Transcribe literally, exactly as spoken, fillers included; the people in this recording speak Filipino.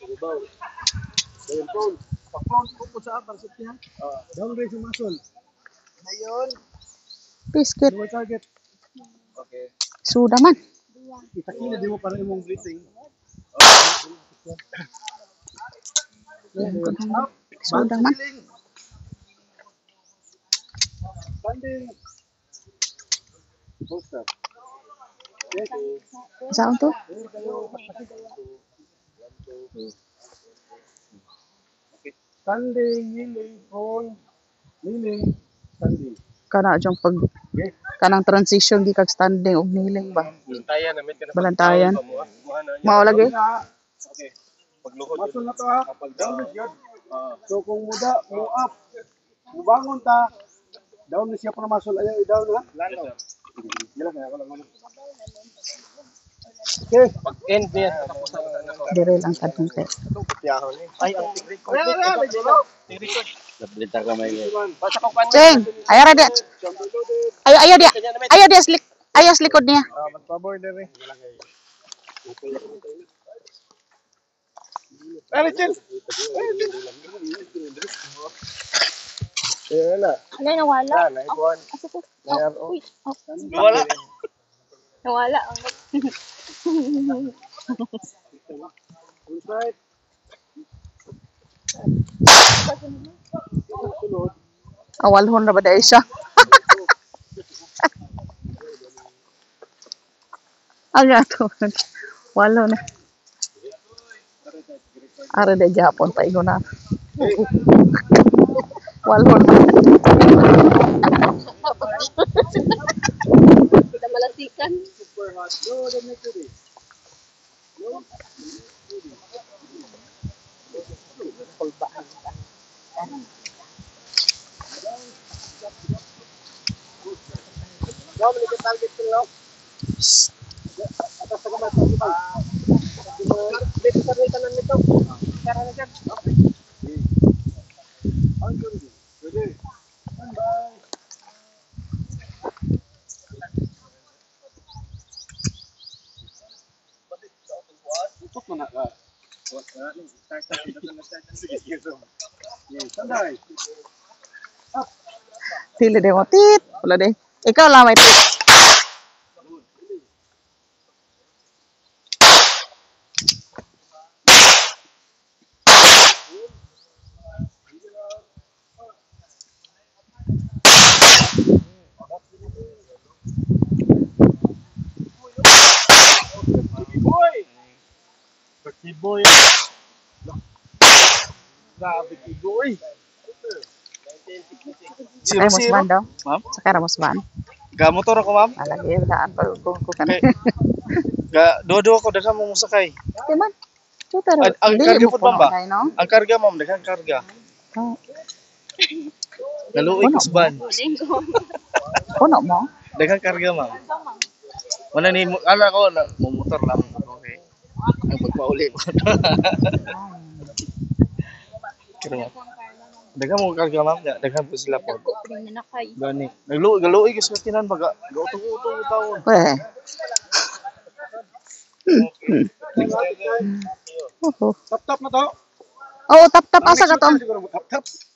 Ayun phone. Pa-phone ko sa para sa tiyan. Ah, down raise yung muscle. Ayun. Biscuit. Dual target. Okay. Suda man. Kita kina di mo para imong breathing. Suda man. Standing. Poster. Saan to? Standing, kneeling, hold, kneeling, standing. Kana jong pag kanang transition gi kag standing og kneeling ba? Balantayan namin ka na Balantayan. pagkaon. Mao lagi. Okay. Pagluhod Muscle na to ha. Down is yun. So kung muda, mo up, mubangon ta, down na siya pa na muscle. Ayaw, i-down ha. Lalo. Gila kaya ako lang. Okay. Pag-end niya. Dire lang sad kung kay. Ay, ang tig-record. Nabalita ka may. Basta kung paano. Cheng, ayo ra dia. Ayo ayo dia. Ayo dia slik. Ayo likod niya. Ah, mag-favor dere. Ano, Chen? Ayan na. Ano, nawala? Yan, naikuhan. Asa ko? Ayan, Oh, oh. uy. Oh, Wala. nawala. Inside. Awalhon ra ba dai siya? Aga to. Walo na. Ara de Japon pa ingon na. Walhon. Kita malasikan. Super hot. No, don't make it. No. Daw mo ni target ko no. Atas sa kamay sa kamay. Dito sa may tanan nito. Tara na dyan. Okay. Ang ganda. Ready. Bye. Tutok mo na ka. Sanday. Dili de mo tit. Wala de. Ikaw lang may tit. Boy. Baki boy. Grabe ki boy. Ay musban daw. Ma'am? Sakara musban. Gamotor ako, ma'am. Alagi daan pa kung ko kana. Ga dodo ako daghang mo musakay. Di man. Kita ro. Ang- ang Dili karga mo po ba ba? puno, no? Ang karga, ma'am, daghang karga. Oh, Naluoy ko suban. puno mo. Daghang karga, ma'am. Wala ni mo- ala ko na mo motor lang. Okay. Ang pagpauli ko. Kira mo. Daghang mo karga, ma'am. Daghang po sila po. Dako pa rin na nakay. Gani. Nagluoy galuoy ko sa tinan baga. Gautong-utong taon. Weh. Oh, Tap tap na to. oh, tap tap asa ka to. Siguro mo tap tap.